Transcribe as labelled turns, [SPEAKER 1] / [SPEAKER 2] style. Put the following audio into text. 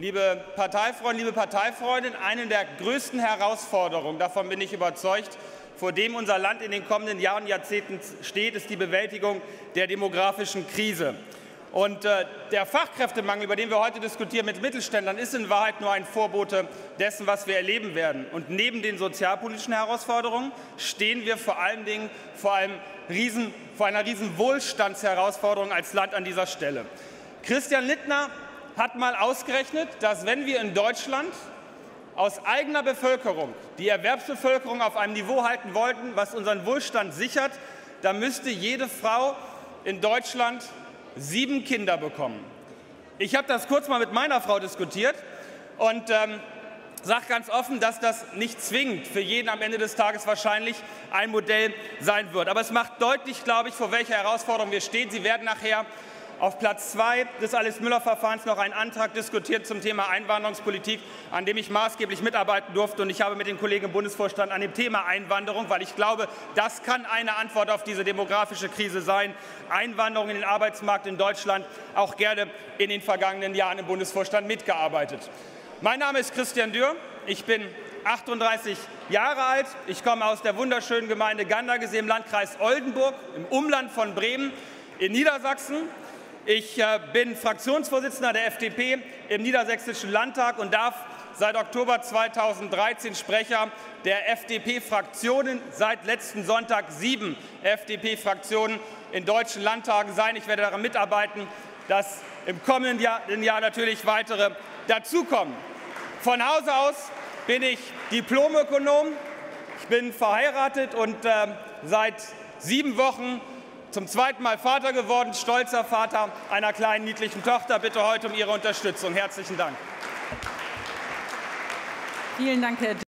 [SPEAKER 1] Liebe Parteifreunde, liebe Parteifreundinnen, eine der größten Herausforderungen, davon bin ich überzeugt, vor dem unser Land in den kommenden Jahren und Jahrzehnten steht, ist die Bewältigung der demografischen Krise. Und der Fachkräftemangel, über den wir heute diskutieren mit Mittelständlern, ist in Wahrheit nur ein Vorbote dessen, was wir erleben werden. Und neben den sozialpolitischen Herausforderungen stehen wir vor allen Dingen vor einer riesen Wohlstandsherausforderung als Land an dieser Stelle. Christian Lindner hat mal ausgerechnet, dass wenn wir in Deutschland aus eigener Bevölkerung die Erwerbsbevölkerung auf einem Niveau halten wollten, was unseren Wohlstand sichert, dann müsste jede Frau in Deutschland 7 Kinder bekommen. Ich habe das kurz mal mit meiner Frau diskutiert und sage ganz offen, dass das nicht zwingend für jeden am Ende des Tages wahrscheinlich ein Modell sein wird. Aber es macht deutlich, glaube ich, vor welcher Herausforderung wir stehen. Sie werden nachher auf Platz 2 des Alice-Müller-Verfahrens noch einen Antrag diskutiert zum Thema Einwanderungspolitik, an dem ich maßgeblich mitarbeiten durfte. Und ich habe mit den Kollegen im Bundesvorstand an dem Thema Einwanderung, weil ich glaube, das kann eine Antwort auf diese demografische Krise sein, Einwanderung in den Arbeitsmarkt in Deutschland, auch gerne in den vergangenen Jahren im Bundesvorstand mitgearbeitet. Mein Name ist Christian Dürr, ich bin 38 Jahre alt, ich komme aus der wunderschönen Gemeinde Gandergesee im Landkreis Oldenburg, im Umland von Bremen in Niedersachsen. Ich bin Fraktionsvorsitzender der FDP im Niedersächsischen Landtag und darf seit Oktober 2013 Sprecher der FDP-Fraktionen, seit letzten Sonntag 7 FDP-Fraktionen in deutschen Landtagen sein. Ich werde daran mitarbeiten, dass im kommenden Jahr natürlich weitere dazukommen. Von Hause aus bin ich Diplomökonom, ich bin verheiratet und seit 7 Wochen zum zweiten Mal Vater geworden, stolzer Vater einer kleinen niedlichen Tochter. Bitte heute um Ihre Unterstützung. Herzlichen Dank.
[SPEAKER 2] Vielen Dank, Herr